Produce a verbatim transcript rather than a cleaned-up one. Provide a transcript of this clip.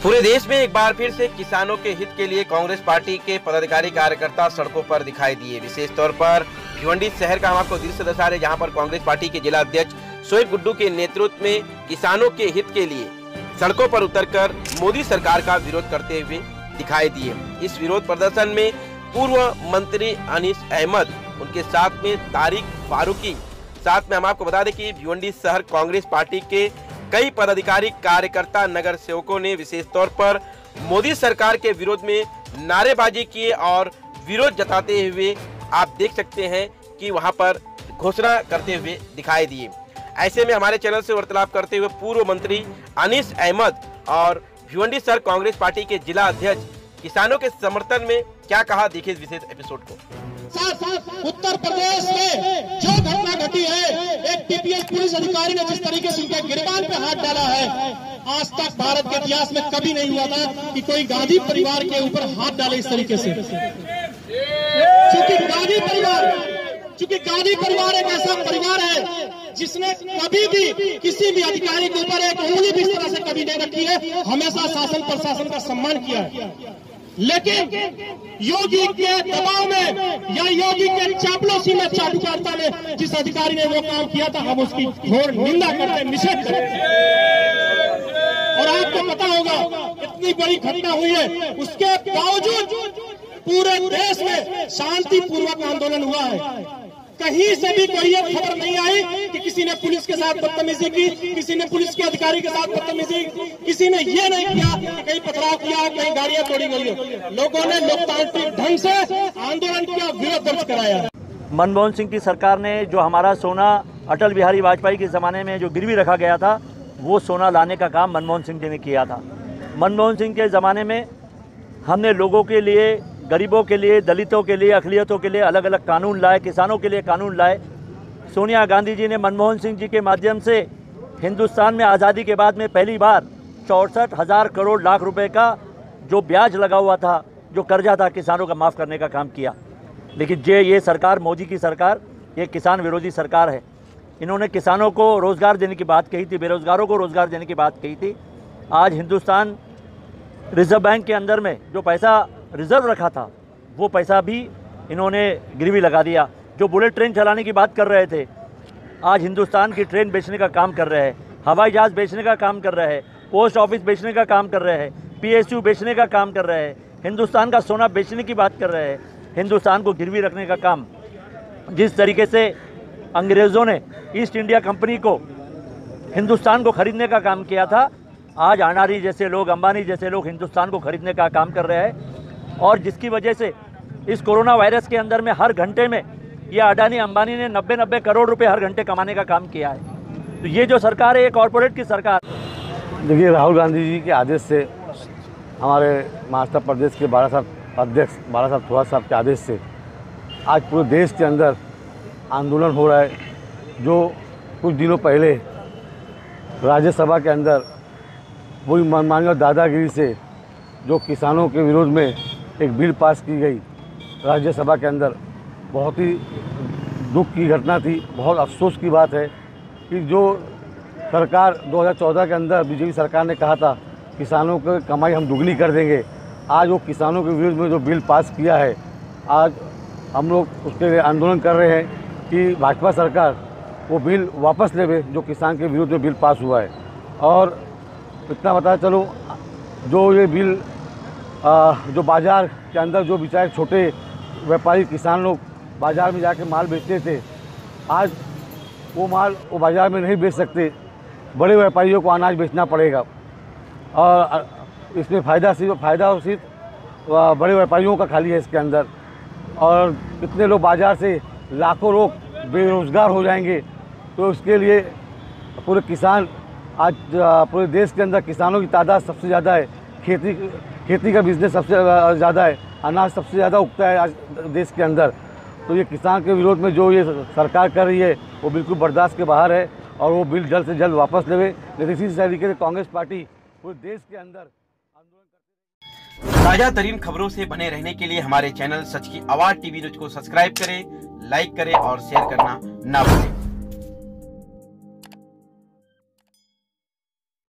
पूरे देश में एक बार फिर से किसानों के हित के लिए कांग्रेस पार्टी के पदाधिकारी कार्यकर्ता सड़कों पर दिखाई दिए। विशेष तौर पर भिवंडी शहर का हम आपको दृश्य दर्शा रहे, जहां पर कांग्रेस पार्टी के जिला अध्यक्ष शोएब गुड्डू के नेतृत्व में किसानों के हित के लिए सड़कों पर उतरकर मोदी सरकार का विरोध करते हुए दिखाई दिए। इस विरोध प्रदर्शन में पूर्व मंत्री अनीस अहमद, उनके साथ में तारिक फारूकी, साथ में हम आपको बता दें कि भिवंडी शहर कांग्रेस पार्टी के कई पदाधिकारी कार्यकर्ता नगर सेवकों ने विशेष तौर पर मोदी सरकार के विरोध में नारेबाजी किए और विरोध जताते हुए आप देख सकते हैं कि वहां पर घोषणा करते हुए दिखाई दिए। ऐसे में हमारे चैनल से वार्तालाप करते हुए पूर्व मंत्री अनीस अहमद और भिवंडी शहर कांग्रेस पार्टी के जिला अध्यक्ष किसानों के समर्थन में क्या कहा, देखिए इस विशेष एपिसोड को। उत्तर प्रदेश में जो घटना घटी है, एक टीपीएस पुलिस अधिकारी ने जिस तरीके से उनके गिरबान पे हाथ डाला है, आज तक भारत के इतिहास में कभी नहीं हुआ था कि कोई गांधी परिवार के ऊपर हाथ डाले इस तरीके से। क्योंकि गांधी परिवार क्योंकि गांधी परिवार एक ऐसा परिवार है जिसने कभी भी किसी भी अधिकारी के ऊपर एक उंगली भी इस तरह से कभी नहीं रखी है, हमेशा शासन प्रशासन का सम्मान किया है। लेकिन योगी के दबाव में या योगी के चापलूसी में, चाटुकारिता में जिस अधिकारी ने वो काम किया था, हम उसकी घोर निंदा करते, निषेध करते। और आपको पता होगा, इतनी बड़ी घटना हुई है, उसके बावजूद पूरे देश में शांतिपूर्वक आंदोलन हुआ है। कहीं से भी कोई ये खबर नहीं आई कि किसी ने पुलिस के साथ बदतमीजी की, किसी ने पुलिस के अधिकारी के साथ बदतमीजी, किसी ने ये नहीं किया कि कहीं पथराव किया, कहीं गाड़ियां तोड़ी गई है। लोगों ने लोकतांत्रिक ढंग से आंदोलन किया, विरोध दर्ज कराया। मनमोहन सिंह की सरकार ने जो हमारा सोना अटल बिहारी वाजपेयी के ज़माने में जो गिरवी रखा गया था, वो सोना लाने का काम मनमोहन सिंह जी ने किया था। मनमोहन सिंह के ज़माने में हमने लोगों के लिए, गरीबों के लिए, दलितों के लिए, अक़लियतों के लिए अलग अलग कानून लाए, किसानों के लिए कानून लाए। सोनिया गांधी जी ने मनमोहन सिंह जी के माध्यम से हिंदुस्तान में आज़ादी के बाद में पहली बार चौंसठ हज़ार करोड़ लाख रुपए का जो ब्याज लगा हुआ था, जो कर्जा था, किसानों का माफ़ करने का काम किया। लेकिन जे ये सरकार, मोदी की सरकार, ये किसान विरोधी सरकार है। इन्होंने किसानों को रोज़गार देने की बात कही थी, बेरोज़गारों को रोज़गार देने की बात कही थी। आज हिंदुस्तान रिज़र्व बैंक के अंदर में जो पैसा रिजर्व रखा था, वो पैसा भी इन्होंने गिरवी लगा दिया। जो बुलेट ट्रेन चलाने की बात कर रहे थे, आज हिंदुस्तान की ट्रेन बेचने का काम कर रहे हैं, हवाई जहाज़ बेचने का काम कर रहे हैं, पोस्ट ऑफिस बेचने का काम कर रहे हैं, पीएसयू बेचने का काम कर रहे हैं, हिंदुस्तान का सोना बेचने की बात कर रहे हैं, हिंदुस्तान को गिरवी रखने का काम। जिस तरीके से अंग्रेज़ों ने ईस्ट इंडिया कंपनी को, हिंदुस्तान को खरीदने का काम किया था, आज अडानी जैसे लोग, अंबानी जैसे लोग हिंदुस्तान को खरीदने का काम कर रहे हैं। और जिसकी वजह से इस कोरोना वायरस के अंदर में हर घंटे में ये अडानी अंबानी ने नब्बे नब्बे करोड़ रुपए हर घंटे कमाने का काम किया है। तो ये जो सरकार है, ये कॉरपोरेट की सरकार। देखिए, राहुल गांधी जी के आदेश से, हमारे महाराष्ट्र प्रदेश के बाला साहब अध्यक्ष बाला साहब थोड़ा साहब के आदेश से आज पूरे देश के अंदर आंदोलन हो रहा है। जो कुछ दिनों पहले राज्यसभा के अंदर वही मनमानी और दादागिरी से जो किसानों के विरोध में एक बिल पास की गई राज्यसभा के अंदर, बहुत ही दुख की घटना थी। बहुत अफसोस की बात है कि जो सरकार दो हज़ार चौदह के अंदर बीजेपी सरकार ने कहा था किसानों की कमाई हम दुगनी कर देंगे, आज वो किसानों के विरोध में जो बिल पास किया है, आज हम लोग उसके लिए आंदोलन कर रहे हैं कि भाजपा सरकार वो बिल वापस लेवे जो किसान के विरोध में बिल पास हुआ है। और इतना बता चलो, जो ये बिल आ, जो बाज़ार के अंदर जो बेचारे छोटे व्यापारी किसान लोग बाज़ार में जाके माल बेचते थे, आज वो माल वो बाज़ार में नहीं बेच सकते, बड़े व्यापारियों को अनाज बेचना पड़ेगा। और इसमें फ़ायदा सिर्फ फ़ायदा सिर्फ बड़े व्यापारियों का खाली है इसके अंदर। और कितने लोग बाज़ार से लाखों लोग बेरोज़गार हो जाएंगे। तो इसके लिए पूरे किसान, आज पूरे देश के अंदर किसानों की तादाद सबसे ज़्यादा है, खेती खेती का बिजनेस सबसे ज़्यादा है, अनाज सबसे ज़्यादा उगता है आज देश के अंदर। तो ये किसान के विरोध में जो ये सरकार कर रही है, वो बिल्कुल बर्दाश्त के बाहर है और वो बिल जल्द से जल्द वापस लेवे। लेकिन इसी तरीके से कांग्रेस पार्टी पूरे देश के अंदर आंदोलन करती है। ताजा तरीन खबरों से बने रहने के लिए हमारे चैनल सच की आवाज़ टीवी न्यूज को सब्सक्राइब करें, लाइक करें और शेयर करना ना भूलें।